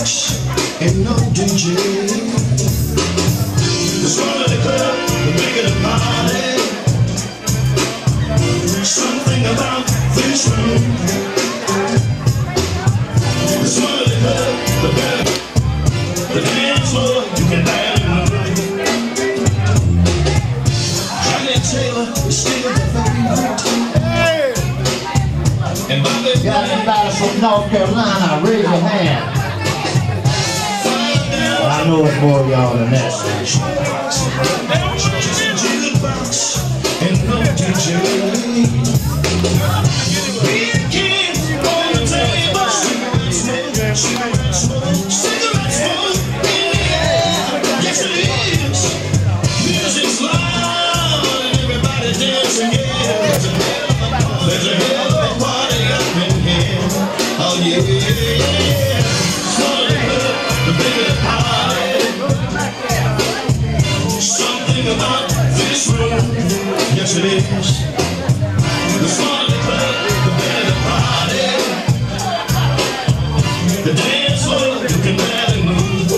box and no DJ. The smaller the club, the bigger the party. Something about this room. The smaller the club, the better. The dance floor, you can barely move. Johnny Taylor is still the favorite. Hey! And Bobby, got anybody from North Carolina? Raise your hand. I know it's more of y'all than that. Jukebox and no DJ. Beer cans on the table. Cigarette smoke, cigarette smoke in the air. Yes it is. Music's loud and everybody dancing. There's a hell of a party up in here. Oh yeah. The bigger the party. Something about this room. Yes it is. The smaller the club, the better the party. The dance floor, you can barely move.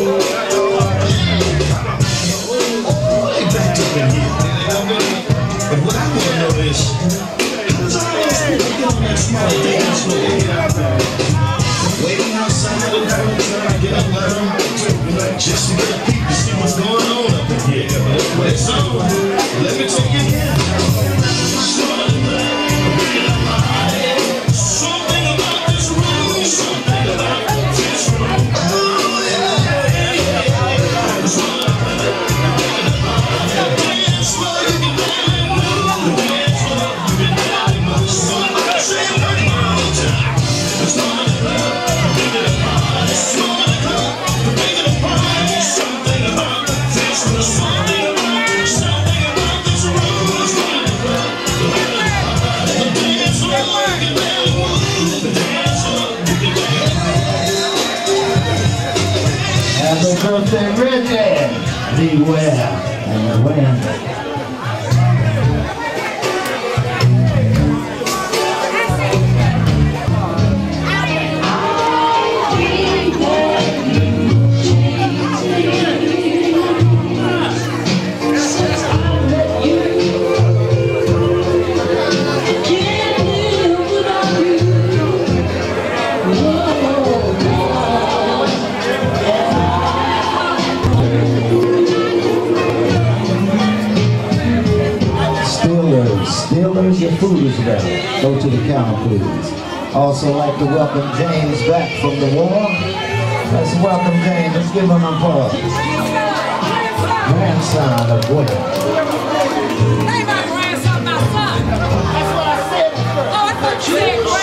They backed up in here. But what I want to know is, how does all these people get on that small dance floor? Waiting outside the door, trying to get up there, just to get a peek to see what's going on up in here. But it's on. Let me take you in. Something about this room, something about this room. Oh yeah. The dance floor, you can barely move. The dance floor, you can barely move. Somebody say it one more time. It's not a club, the bigger the party. It's not a club, the bigger the party. Something about this room, something about this room. It's not a club, the bigger the party. The dance floor, you can barely move. The dance floor, you can barely move. Happy birthday, Reggie! Beware and the wind. Steelers, your food is ready. Go to the counter, please. Also like to welcome James back from the war. Let's welcome James. Let's give him an applause. Grandson of William. Hey, my grandson, my son. That's what I said. Oh, I thought you said